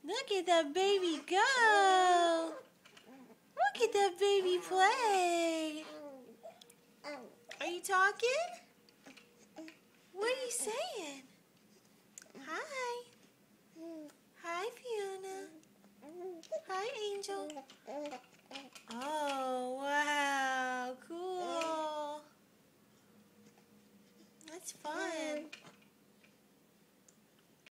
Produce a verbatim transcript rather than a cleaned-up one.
Look at that baby go. Look at that baby play. Are you talking? What are you saying? Hi.